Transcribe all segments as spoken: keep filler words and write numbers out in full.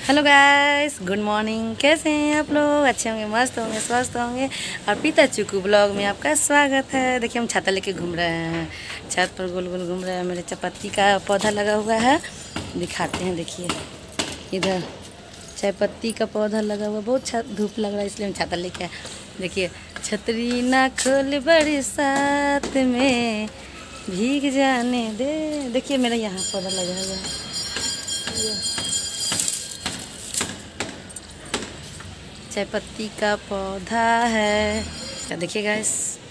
Hello guys, good morning. कैसे हैं आप लोग? अच्छे होंगे, मस्त होंगे, स्वस्थ होंगे। और पीता चुकू ब्लॉग में आपका स्वागत है। देखिए हम छाता लेके घूम रहे हैं, छत पर गोल गोल घूम रहे हैं। मेरे चायपत्ती का पौधा लगा हुआ है, दिखाते हैं। देखिए इधर चायपत्ती का पौधा लगा हुआ, बहुत छत धूप लग रहा है इसलिए हम छाता लेके आए। देखिए छतरी ना खोल बरसात में भीग जाने दे। देखिए मेरा यहाँ पौधा लगा हुआ है, चायपत्ती का पौधा है। क्या देखिए गाइस,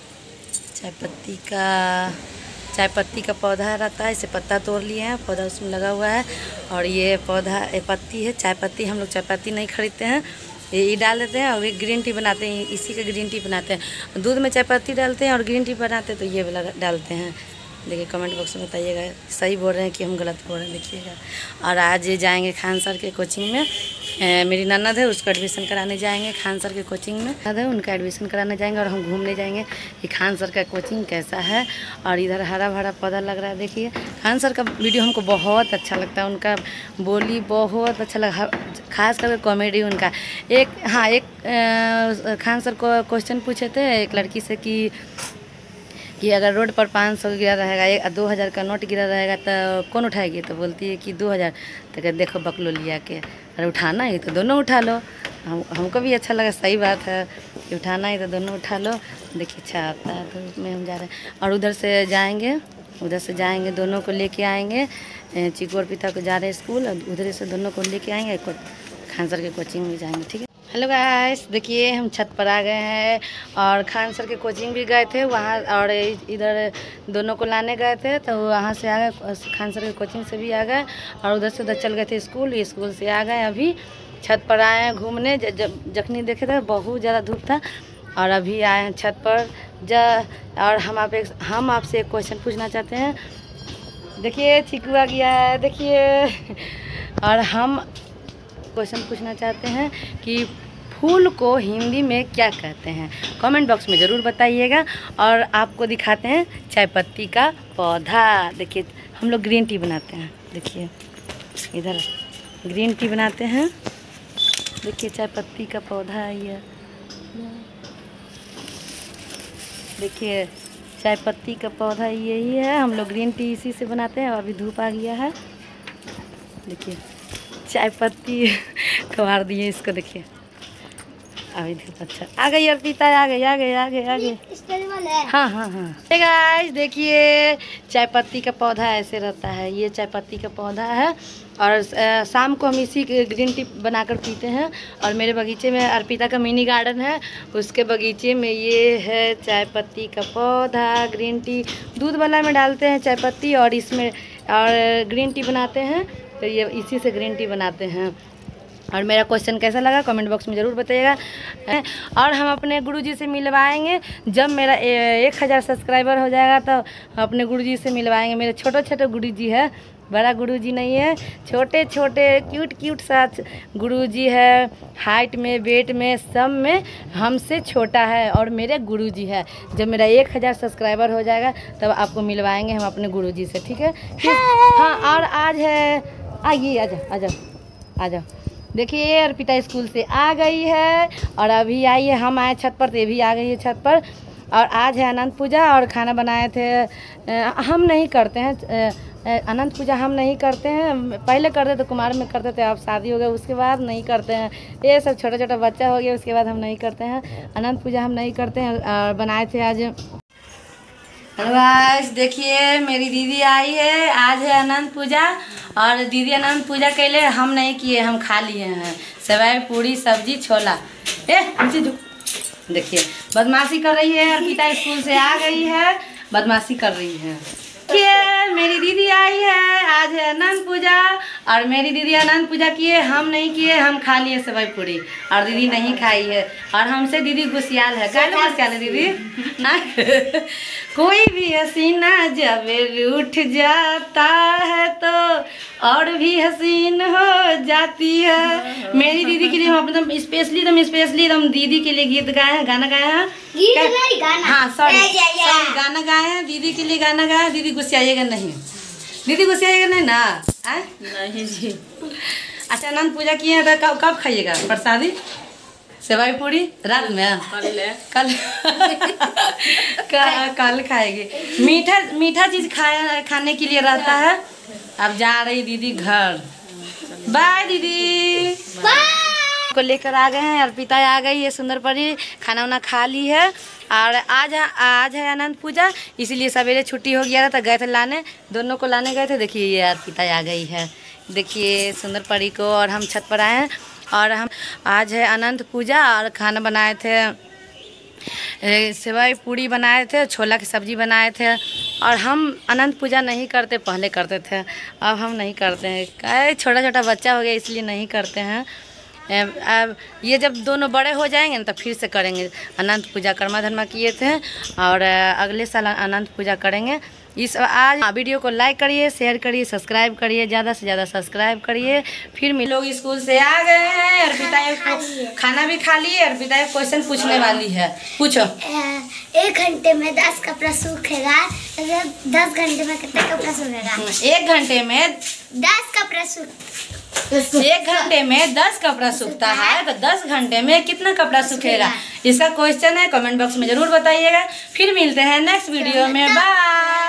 चायपत्ती का चायपत्ती का पौधा रहता है। इसे पत्ता तोड़ लिए हैं, पौधा उसमें लगा हुआ है। और ये पौधा ये पत्ती है, चायपत्ती। हम लोग चायपत्ती नहीं खरीदते हैं, ये डाल देते हैं और एक ग्रीन टी बनाते हैं। इसी का ग्रीन टी बनाते हैं, दूध में चायपत्ती डालते हैं और ग्रीन टी बनाते हैं, तो ये वाला डालते हैं। देखिए कमेंट बॉक्स में बताइएगा सही बोल रहे हैं कि हम गलत बोल रहे हैं, देखिएगा। और आज जाएंगे खान सर के कोचिंग में। ए, मेरी ननद है, उसका एडमिशन कराने जाएंगे खान सर के कोचिंग में। ननद है, उनका एडमिशन कराने जाएंगे और हम घूमने जाएंगे कि खान सर का कोचिंग कैसा है। और इधर हरा भरा पौधा लग रहा है। देखिए खान सर का वीडियो हमको बहुत अच्छा लगता है, उनका बोली बहुत अच्छा लगा, खास करके कॉमेडी उनका। एक हाँ एक आ, खान सर को क्वेश्चन पूछे थे एक लड़की से कि कि अगर रोड पर पाँच सौ गिरा रहेगा, एक दो हज़ार का नोट गिरा रहेगा तो कौन उठाएगी? तो बोलती है कि दो हज़ार। तो कहते देखो बकलो लिया के, अरे उठाना ही तो दोनों उठा लो। हम हमको भी अच्छा लगा, सही बात है कि उठाना ही तो दोनों उठा लो। देखिए अच्छा आता है, धूप में हम जा रहे हैं। और उधर से जाएंगे उधर से जाएंगे दोनों को लेके आएंगे। चीकू और पिता को जा रहे हैं स्कूल, और उधर से दोनों को लेके आएंगे, खान सर के कोचिंग में जाएंगे। ठीक है। हेलो गाइस, देखिए हम छत पर आ गए हैं और खान सर के कोचिंग भी गए थे वहाँ, और इधर दोनों को लाने गए थे तो वहाँ से आ गए, खान सर के कोचिंग से भी आ गए। और उधर से उधर चल गए थे स्कूल, स्कूल से आ गए। अभी छत पर आए हैं घूमने। जब जखनी देखे थे बहुत ज़्यादा धूप था, और अभी आए हैं छत पर जा। और हम आप एक हम आपसे एक क्वेश्चन पूछना चाहते हैं। देखिए चीकू आ गया है, देखिए। और हम क्वेश्चन पूछना चाहते हैं कि फूल को हिंदी में क्या कहते हैं? कमेंट बॉक्स में ज़रूर बताइएगा। और आपको दिखाते हैं चायपत्ती का पौधा। देखिए हम लोग ग्रीन टी बनाते हैं, देखिए इधर ग्रीन टी बनाते हैं। देखिए चायपत्ती का पौधा है ये, देखिए चायपत्ती का पौधा यही है। हम लोग ग्रीन टी इसी से बनाते हैं। और अभी धूप आ गया है, देखिए चायपत्ती कबार दिए इसको, देखिए अभी धूप अच्छा आ गई। और पीता आ गए आ गए आ गए आ गए हाँ हाँ हाँ गाइस, देखिए चायपत्ती का पौधा ऐसे रहता है। ये चायपत्ती का पौधा है, और आ, शाम को हम इसी ग्रीन टी बनाकर पीते हैं। और मेरे बगीचे में अर्पिता का मिनी गार्डन है, उसके बगीचे में ये है चायपत्ती का पौधा। ग्रीन टी दूध वाला में डालते हैं चायपत्ती, और इसमें और ग्रीन टी बनाते हैं, तो ये इसी से ग्रीन टी बनाते हैं। और मेरा क्वेश्चन कैसा लगा कमेंट बॉक्स में ज़रूर बताइएगा। और हम अपने गुरुजी से मिलवाएंगे जब मेरा एक हज़ार सब्सक्राइबर हो जाएगा, तो अपने गुरुजी से मिलवाएंगे। मेरे छोटे छोटे गुरुजी है, बड़ा गुरुजी नहीं है, छोटे छोटे क्यूट क्यूट सा गुरुजी है। हाइट में, वेट में, सब में हमसे छोटा है, और मेरे गुरुजी है। जब मेरा एक हज़ार सब्सक्राइबर हो जाएगा तब आपको मिलवाएंगे हम अपने गुरुजी से, ठीक है? हाँ, और आज है, आइए आ जाओ आ जाओ आ जाओ। देखिए अर्पिता स्कूल से आ गई है, और अभी आई है, हम आए छत पर तो ये भी आ गई है छत पर। और आज है अनंत पूजा, और खाना बनाए थे। हम नहीं करते हैं अनंत पूजा, हम नहीं करते हैं। पहले करते थे, कुमार में करते थे, अब शादी हो गया उसके बाद नहीं करते हैं। ये सब छोटा छोटा बच्चा हो गया उसके बाद हम नहीं करते हैं। अनंत पूजा हम नहीं करते हैं। और बनाए थे आज। हेलो गाइस, देखिए मेरी दीदी आई है, आज है अनंत पूजा। और दीदी अनंत पूजा के लिए हम नहीं किए, हम खा लिए हैं सेवई पूरी सब्जी छोला। ए देखिए बदमाशी कर रही है, अर्पिता स्कूल से आ गई है, बदमाशी कर रही है। देखिए मेरी दीदी आई है, आज है अनंत पूजा। और मेरी दीदी अनंत पूजा किए, हम नहीं किए, हम खा लिए सेवई पूरी, और दीदी नहीं खाई है। और हमसे दीदी गुस्सियाल है। क्या गुस्सियाल है दीदी? कोई भी हसीना जब रूठ जाता है तो और भी हसीन हो जाती है। मेरी दीदी के लिए हम एकदम स्पेशली एकदम स्पेशली एकदम दीदी के लिए गीत गाए हैं, गाना गाए हैं। हाँ सॉरी सॉरी गाना गाए हैं, दीदी के लिए गाना गाया। दीदी गुस्साइएगा नहीं, दीदी गुस्साइएगा नहीं ना? आ? नहीं जी। अच्छा अनंत पूजा किए हैं तो कब कब खाइएगा प्रसादी? सेवाई पूरी रात में कल कल कल खाएगी। मीठा मीठा चीज खाए खाने के लिए रहता है। अब जा रही दीदी घर। बाय दीदी। को लेकर आ गए हैं। अर्पिता आ गई है, सुंदर परी खाना वाना खा ली है। और आज आज है अनंत पूजा, इसीलिए सवेरे छुट्टी हो गया था तो गए थे लाने, दोनों को लाने गए थे। देखिए ये अर्पिता आ गई है, देखिए सुंदर परी को। और हम छत पर आए हैं और हम आज है अनंत पूजा और खाना बनाए थे, सेवई पूड़ी बनाए थे, छोला की सब्ज़ी बनाए थे। और हम अनंत पूजा नहीं करते, पहले करते थे, अब हम नहीं करते हैं। छोटा छोटा बच्चा हो गया इसलिए नहीं करते हैं। अब ये जब दोनों बड़े हो जाएंगे ना तो फिर से करेंगे। अनंत पूजा कर्मा धर्मा किए थे और अगले साल अनंत पूजा करेंगे। इस आज वीडियो को लाइक करिए, शेयर करिए, सब्सक्राइब करिए, ज़्यादा से ज़्यादा सब्सक्राइब करिए। फिर मिल लोग स्कूल से आ गए हैं। अर्पिता को खाना भी खा लिए। अर्पिता क्वेश्चन पूछने वाली है, पूछो। एक घंटे में दस कपड़ा सूखेगा, दस घंटे में कितना कपड़ा सूखेगा? एक घंटे में दस कपड़ा सूख एक घंटे में दस कपड़ा सूखता है तो दस घंटे में कितना कपड़ा सूखेगा? इसका क्वेश्चन है, कमेंट बॉक्स में जरूर बताइएगा। फिर मिलते हैं नेक्स्ट वीडियो में। बाय।